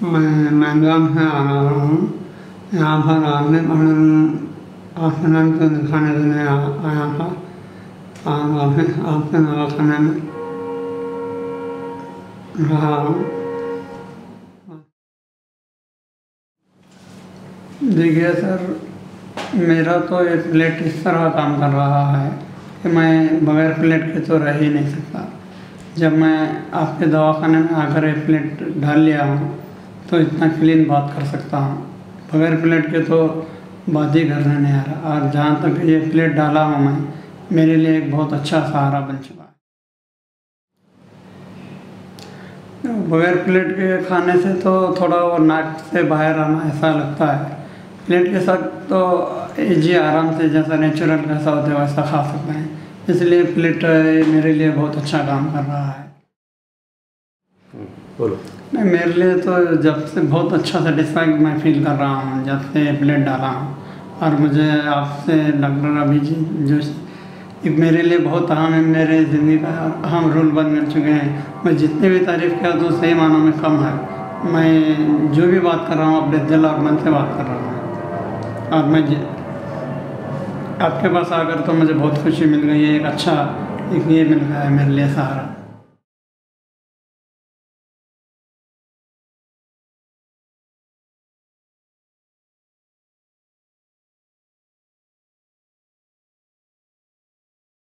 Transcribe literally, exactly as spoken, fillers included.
मैं मैंगलोर से आ रहा हूँ। यहाँ पर आने आसनन को दिखाने के लिए आया था और ऑफिस आपके दवाखाने में रहा हूँ। देखिए सर, मेरा तो ये प्लेट इस तरह काम कर रहा है कि मैं बगैर प्लेट के तो रह ही नहीं सकता। जब मैं आपके दवाखाने में आकर ये प्लेट डाल लिया हूँ तो इतना क्लीन बात कर सकता हूँ। बगैर प्लेट के तो बात ही करने नहीं आ रहा। और जहाँ तक ये प्लेट डाला हूँ मैं, मेरे लिए एक बहुत अच्छा सहारा बन चुका है। बगैर प्लेट के खाने से तो थोड़ा वो नाक से बाहर आना ऐसा लगता है। प्लेट के साथ तो जी आराम से जैसा नेचुरल कैसा होता है वैसा खा सकते हैं। इसलिए प्लेट मेरे लिए बहुत अच्छा काम कर रहा है। बोलो। नहीं, मेरे लिए तो जब से बहुत अच्छा सेटिस्फाइड मैं फील कर रहा हूँ जब से प्लेट डाला हूँ। और मुझे आपसे डॉक्टर अभी जी जो एक मेरे लिए बहुत अहम है, मेरे ज़िंदगी का अहम रोल बन चुके हैं। मैं जितनी भी तारीफ़ किया तो सही मानों में कम है। मैं जो भी बात कर रहा हूँ अपने दिल और मन से बात कर रहा हूँ। और मैं आपके पास आकर तो मुझे बहुत खुशी मिल गई है। एक अच्छा एक ये मिल गया है मेरे लिए सहारा।